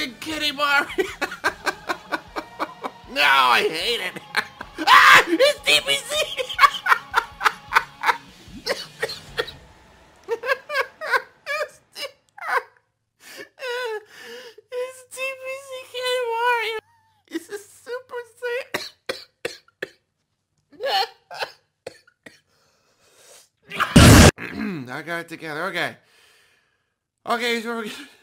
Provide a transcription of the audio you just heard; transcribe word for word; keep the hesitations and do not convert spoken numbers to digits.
stupid kitty Mario. No, I hate it. Ah, it's D B C. It's D B C kitty Mario. It's a Super Saiyan. I got it together. Okay. Okay, so we're gonna...